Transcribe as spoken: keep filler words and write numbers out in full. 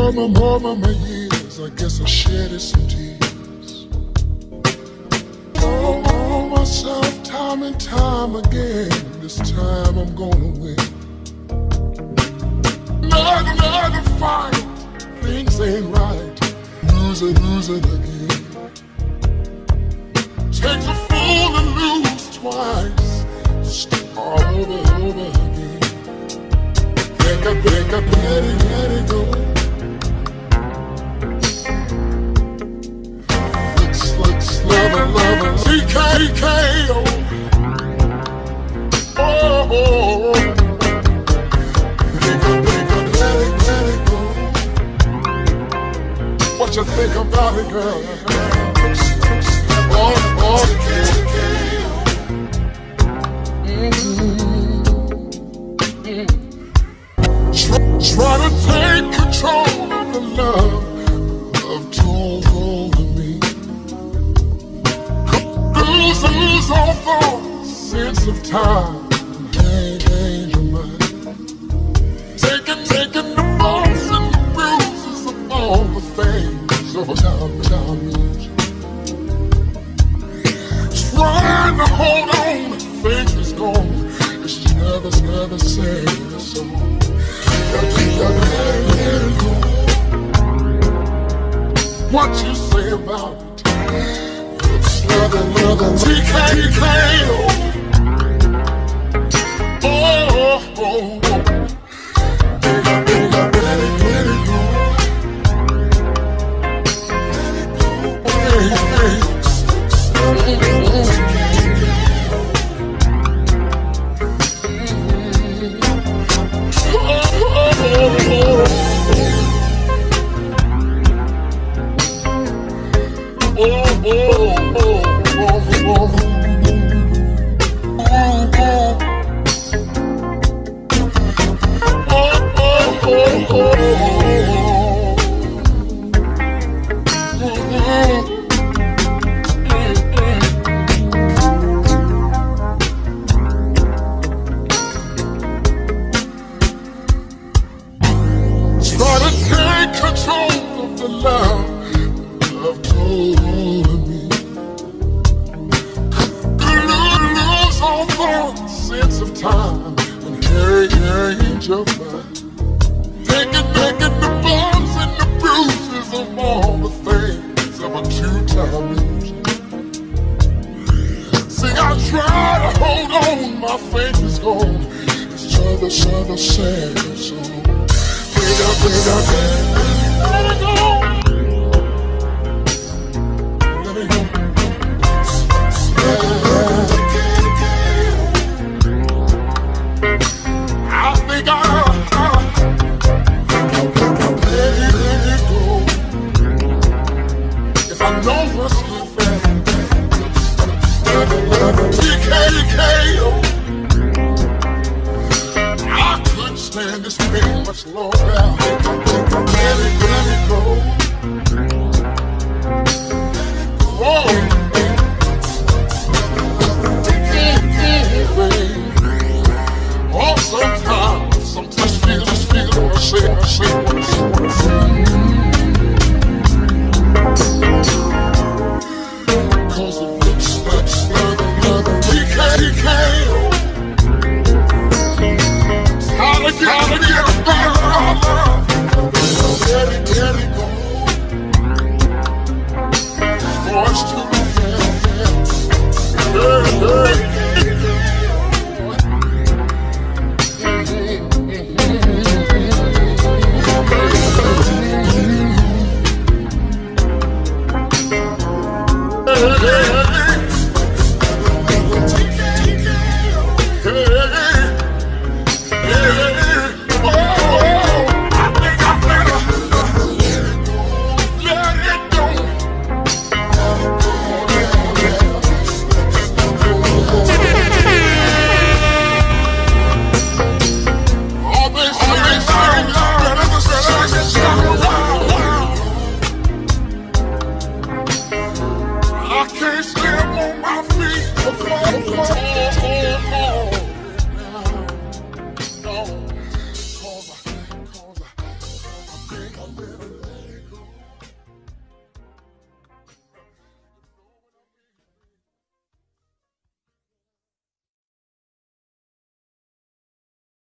Over, over my years, I guess I shedded some tears. Oh, oh, myself time and time again. This time I'm gonna win. Another, another fight. Things ain't right. Lose it, lose it again. Takes a fool to lose twice. Start over, over again. Think I, think I, let it, let it go. Lover, lover, T K, T K, oh, oh, oh, oh. Think I, think I, let it, let it go. What you think about it, girl? Oh, oh, mm-hmm. Try, try to take control of the love of told over me. Lose all thought, sense of time, change, change your mind. Taking, taking the bumps and the bruises of all the things of a time, time music. Trying to hold on, faith is gone. It's never, never say so. Let it go. What you say about it? Another, another T K, T K, oh, oh, oh, oh. Let it, let it, let it go. Let it go. Hey, hey. Oh, oh, oh, oh, oh, oh. Try to take control of the love of told over me. Lose all thought, sense of time, and carry, carry your mind. Taking, taking the bumps and the bruises of all the things of a two-time music. See, I try to hold on, my faith is gone. It's other, other sad song. Wait up, wait up, let it go. Let it go. I think I, I let it, let it go. If I know what's good for T K, T K, oh. I couldn't stand this pain much longer. Let it, let it go. Whoa. Oh, sometimes, sometimes feel this feeling. I say, I say, what I say, what I say. Cause it looks like another T K, T K. How to get, how to get better. Let it, let it go. Boys to the head. Hey, hey. I can't stand on my feet before the fall. No, cause I, cause I, cause I, a little